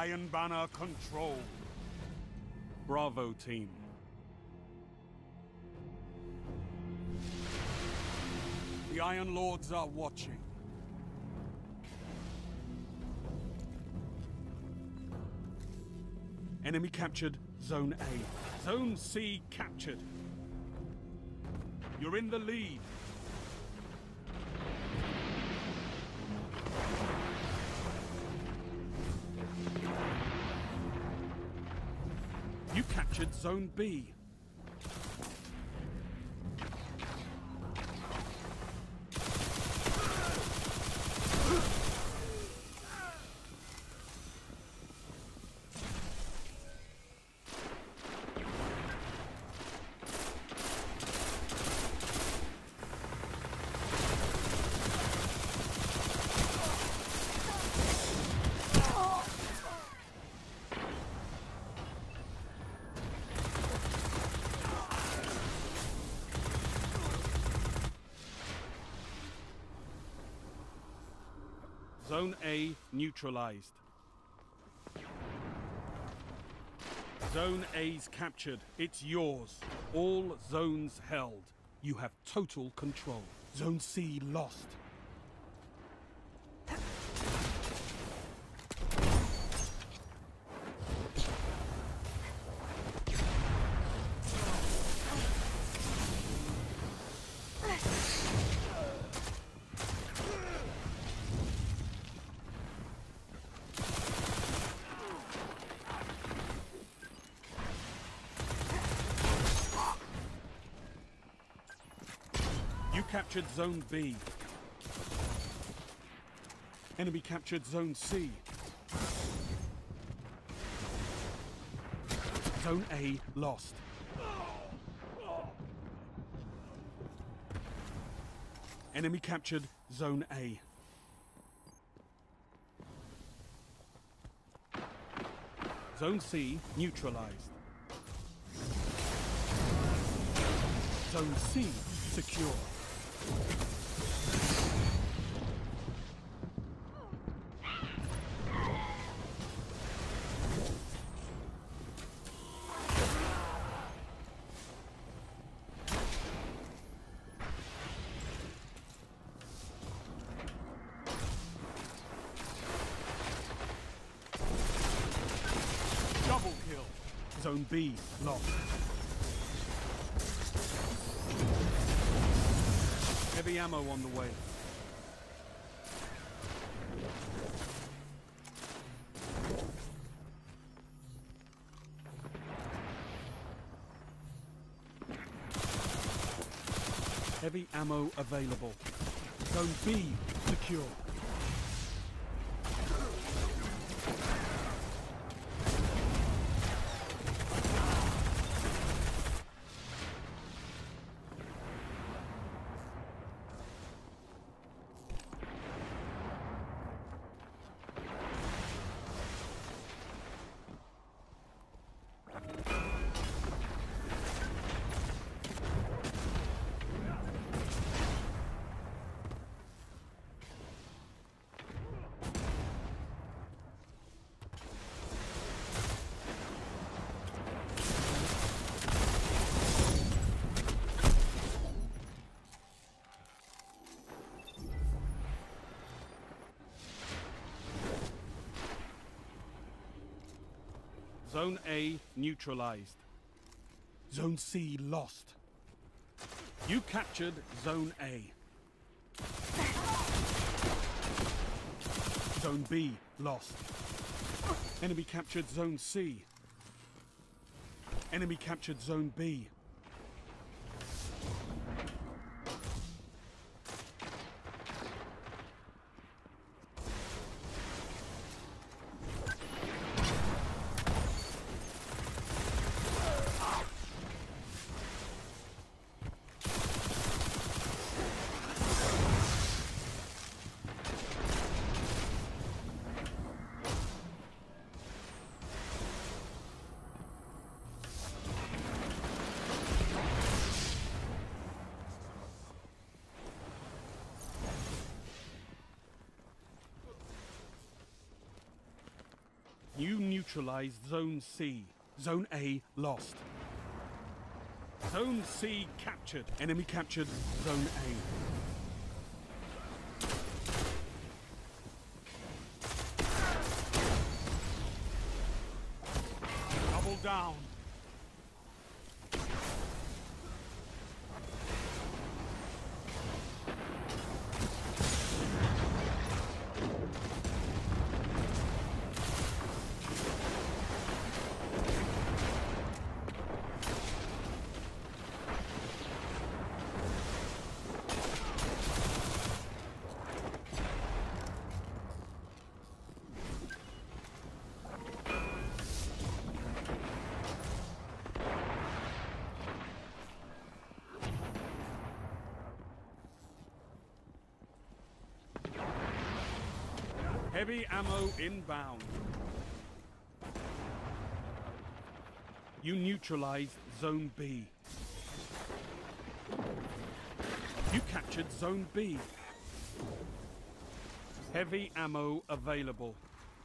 Iron Banner control. Bravo team. The Iron Lords are watching. Enemy captured Zone A. Zone C captured. You're in the lead. You captured Zone B. Zone A neutralized. Zone A's captured. It's yours. All zones held. You have total control. Zone C lost. You captured Zone B. Enemy captured Zone C. Zone A lost. Enemy captured Zone A. Zone C neutralized. Zone C secure. Double kill. Zone B lost. Heavy ammo on the way. Heavy ammo available. Zone B secure. Zone A neutralized. Zone C lost. You captured Zone A. Zone B lost. Enemy captured Zone C. Enemy captured Zone B. neutralized Zone C. Zone A lost. Zone C captured. Enemy captured Zone A. Double down. Heavy ammo inbound. You neutralized Zone B. You captured Zone B. Heavy ammo available.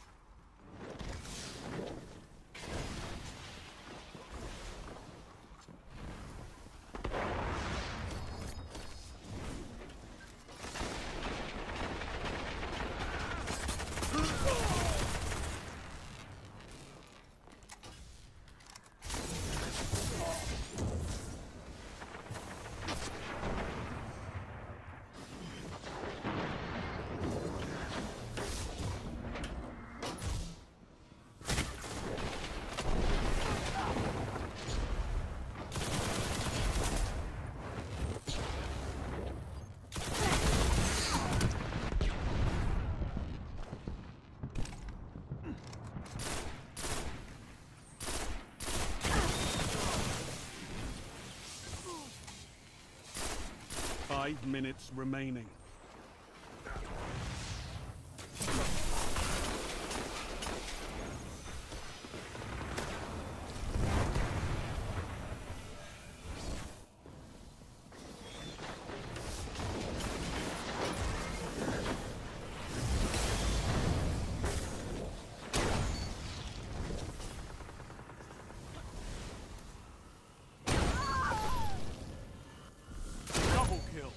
Five minutes remaining. Double kill.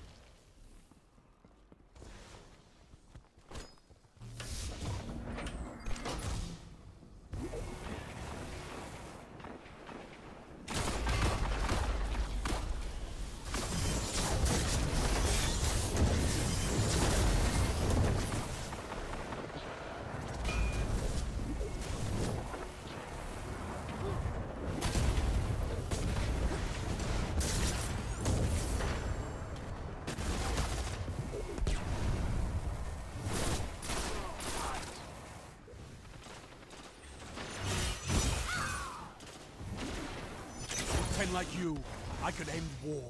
Men like you, I could end war.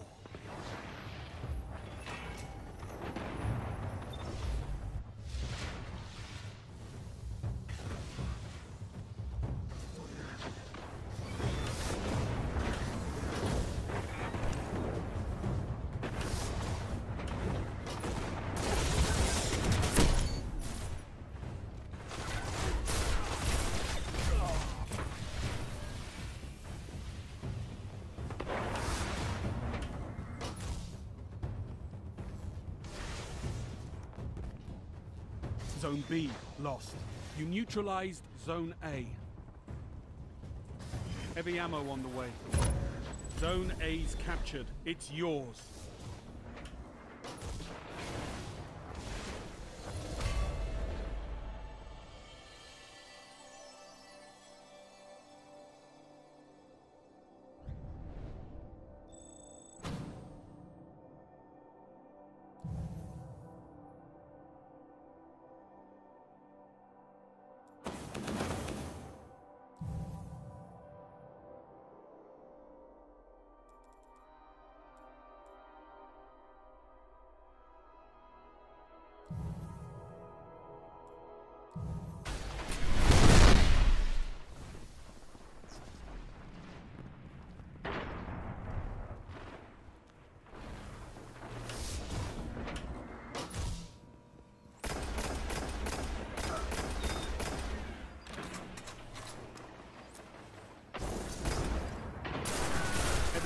Zone B lost. You neutralized Zone A. Heavy ammo on the way. Zone A's captured. It's yours.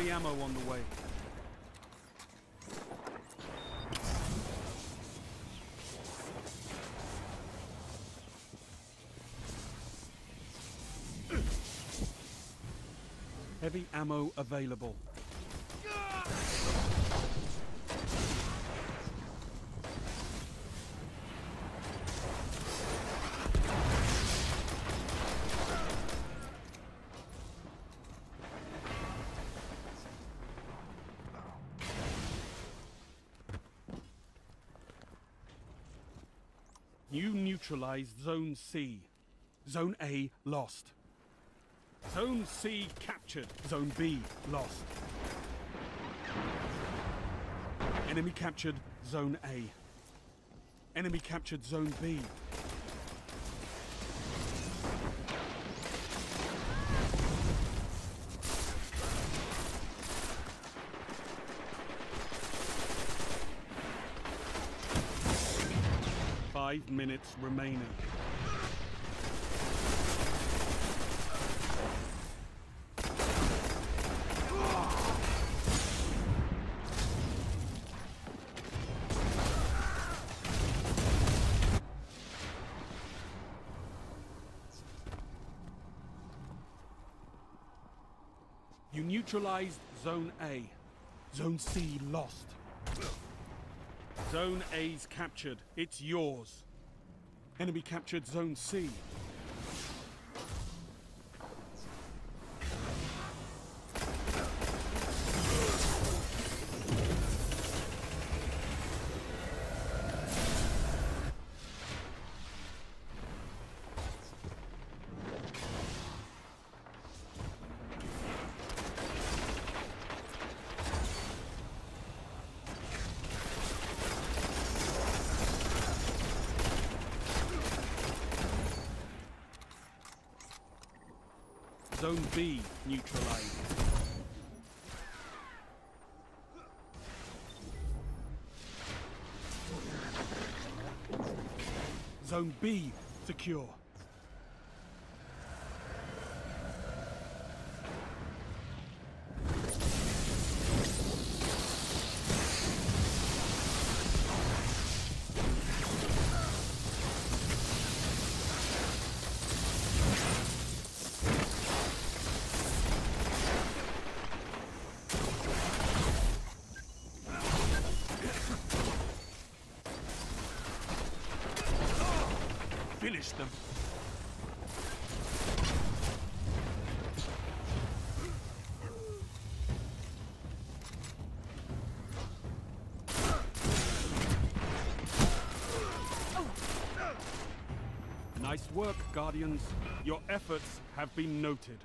Heavy ammo on the way. Heavy ammo available. You neutralized Zone C. Zone A lost. Zone C captured. Zone B lost. Enemy captured Zone A. Enemy captured Zone B. Five minutes remaining. You neutralized Zone A. Zone C lost. Zone A's captured. It's yours. Enemy captured Zone C. Zone B neutralized. Zone B secure. Finish them. Nice work, Guardians. Your efforts have been noted.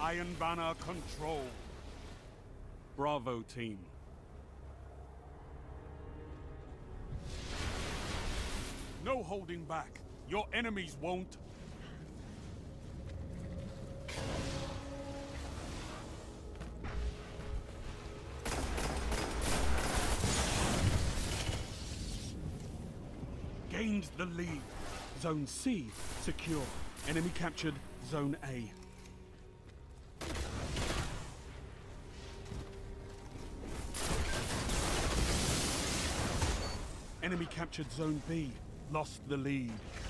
Iron Banner control. Bravo, team. No holding back. Your enemies won't. Gained the lead. Zone C secure. Enemy captured Zone A. Enemy captured Zone B. Lost the lead.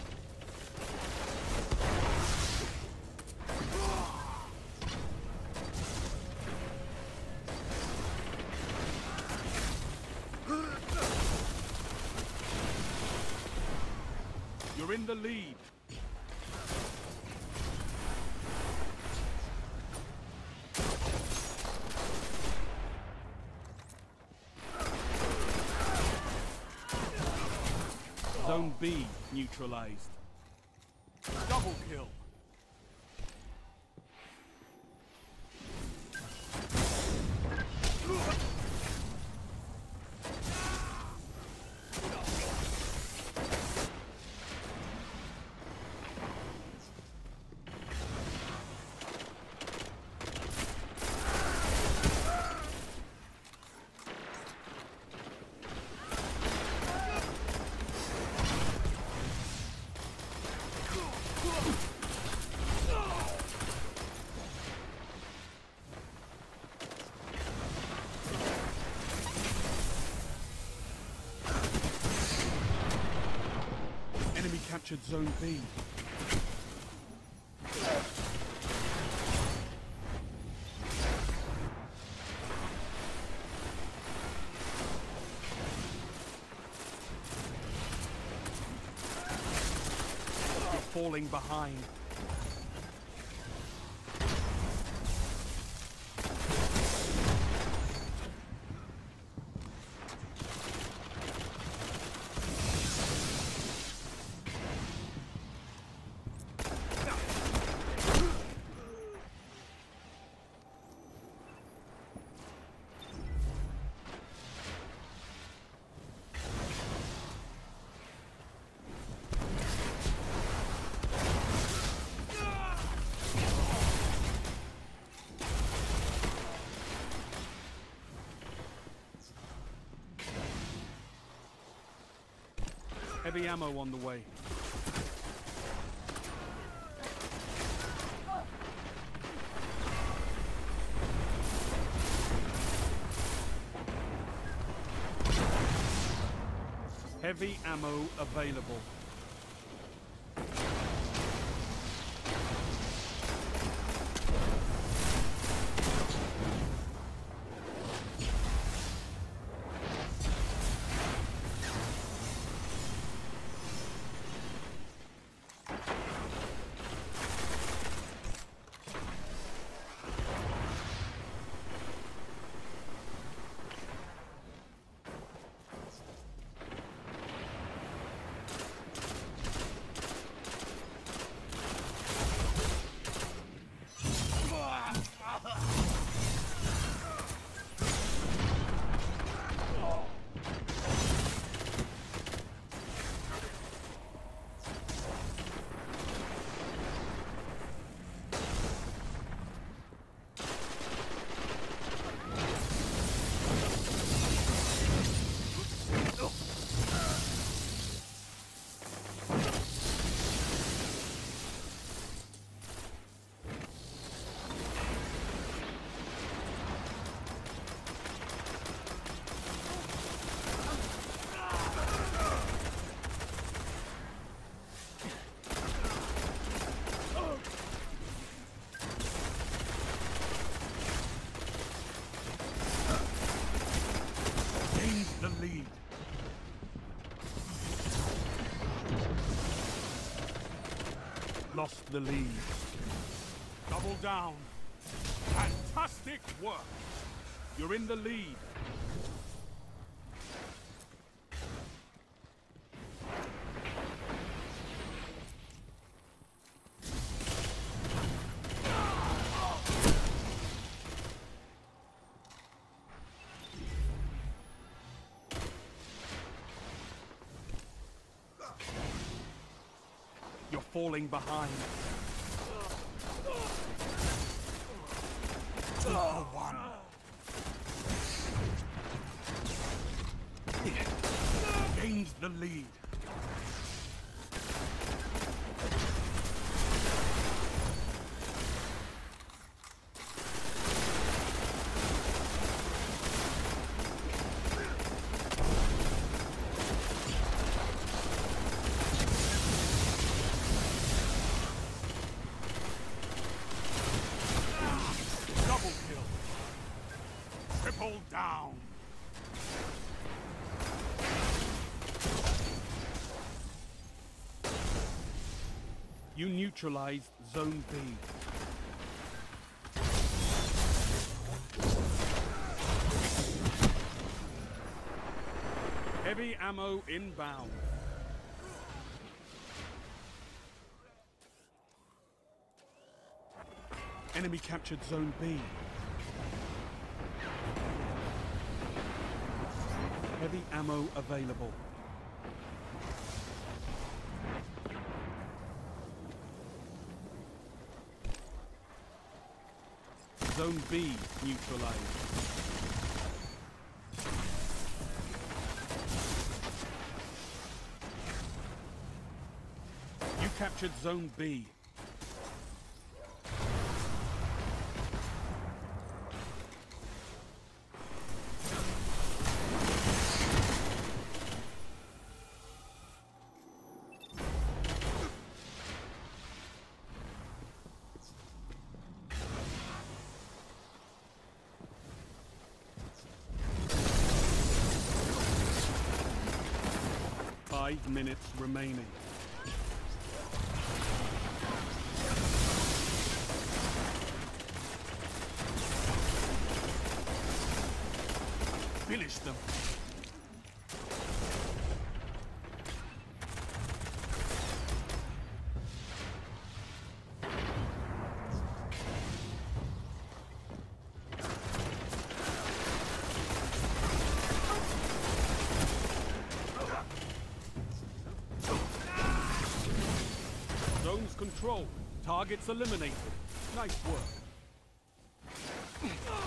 You're in the lead. Zone B neutralized. Double kill. Enemy captured Zone B. You're falling behind. Heavy ammo on the way. Heavy ammo available. Lost the lead. Double down. Fantastic work. You're in the lead. falling behind. 2-1. Gains the lead. Double kill. Triple down. You neutralized Zone B. Heavy ammo inbound. Enemy captured Zone B. Heavy ammo available. Zone B neutralized. You captured Zone B. Five minutes remaining. Finish them. Zones controlled. Targets eliminated. Nice work.